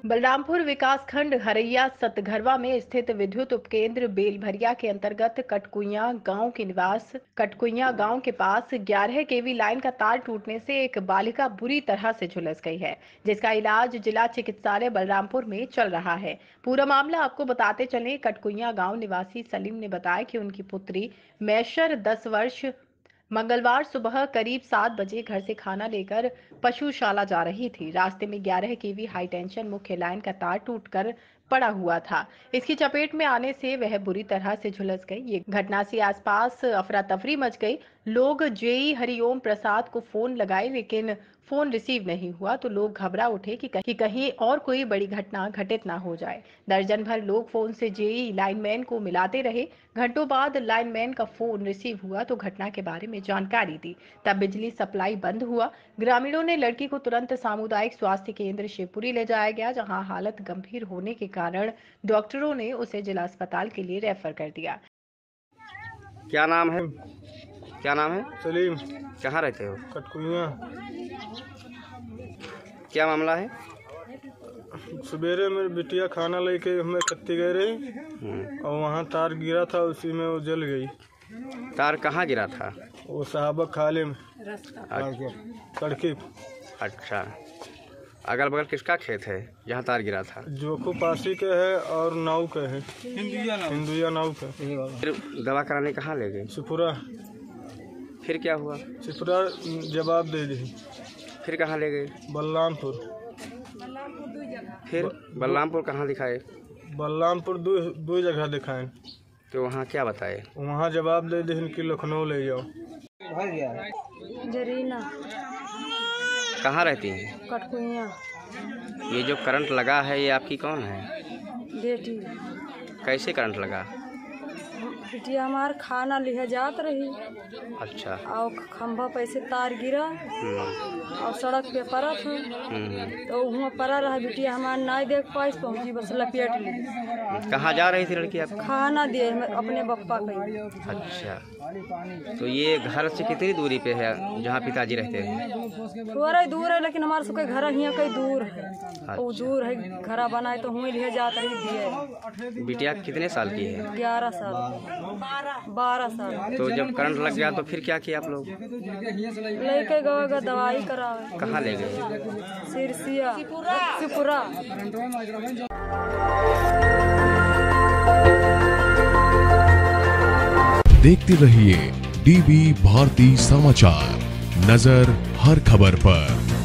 बलरामपुर विकासखंड हरैया सतघरवा में स्थित विद्युत उपकेंद्र बेलभरिया के अंतर्गत कटकुइया गांव के पास 11 केवी लाइन का तार टूटने से एक बालिका बुरी तरह से झुलस गई है, जिसका इलाज जिला चिकित्सालय बलरामपुर में चल रहा है। पूरा मामला आपको बताते चले। कटकुइया गांव निवासी सलीम ने बताया कि उनकी पुत्री मैशर 10 वर्ष मंगलवार सुबह करीब 7 बजे घर से खाना लेकर पशुशाला जा रही थी। रास्ते में 11 केवी हाई टेंशन मुख्य लाइन का तार टूटकर पड़ा हुआ था। इसकी चपेट में आने से वह बुरी तरह से झुलस गई। ये घटना से आसपास अफरा तफरी मच गई। लोग जेई हरिओम प्रसाद को फोन लगाए, लेकिन फोन रिसीव नहीं हुआ तो लोग घबरा उठे कि कहीं और कोई बड़ी घटना घटित ना हो जाए। दर्जन भर लोग फोन से जेई लाइनमैन को मिलाते रहे। घंटों बाद लाइनमैन का फोन रिसीव हुआ तो घटना के बारे में जानकारी दी। तब बिजली सप्लाई बंद हुआ। ग्रामीणों ने लड़की को तुरंत सामुदायिक स्वास्थ्य केंद्र शिवपुरी ले जाया गया, जहां हालत गंभीर होने के कारण डॉक्टरों ने उसे जिला अस्पताल के लिए रेफर कर दिया। क्या नाम है? सलीम। कहाँ रहते हो? कटकुइया। क्या मामला है? सवेरे मेरी बिटिया खाना लेके हमें खत्ती गए रही और वहाँ तार गिरा था, उसी में वो जल गई। तार कहाँ गिरा था? वो साहबक खाले में सड़की। अच्छा, अगल बगल किसका खेत है जहाँ तार गिरा था? जोखू पासी के है और नाव के है, हिंदुया नाव के। फिर दवा कराने कहाँ ले गए? सिपुरा। फिर क्या हुआ? सिपुरा जवाब दे दी। फिर कहाँ ले गए? बलरामपुर। फिर बलरामपुर कहाँ दिखाए? बलरामपुर दो जगह दिखाए। तो वहाँ क्या बताए? वहाँ जवाब दे दी कि लखनऊ ले जाओ। जरीना। कहाँ रहती हैं? कटकुइया। ये जो करंट लगा है ये आपकी कौन है? बेटी। कैसे करंट लगा? बिटिया हमार खाना लिहे जात रही। अच्छा। और खंभा पे से तार गिरा और सड़क पे पड़ा था, तो वहाँ पड़ा रहा। बिटिया हमार ना देख पाई, पहुँची बस लपेट ली। कहाँ जा रही थी लड़की आप? खाना दिए अपने बप्पा को। अच्छा, तो ये घर से कितनी दूरी पे है जहाँ पिताजी रहते हैं? थोड़ा दूर है, लेकिन हमारे सबके घर यहाँ कई दूर है। अच्छा। वो दूर है, घर बनाए तो हुए लिए जात रही दिए। बिटिया कितने साल की है? 11 साल। 12 साल। तो जब करंट लग गया तो फिर क्या किया आप लोग? लेके गए दवाई करावे। कहाँ ले गए? सिरसिया, सिपुरा। देखते रहिए डीबी भारती समाचार, नजर हर खबर पर।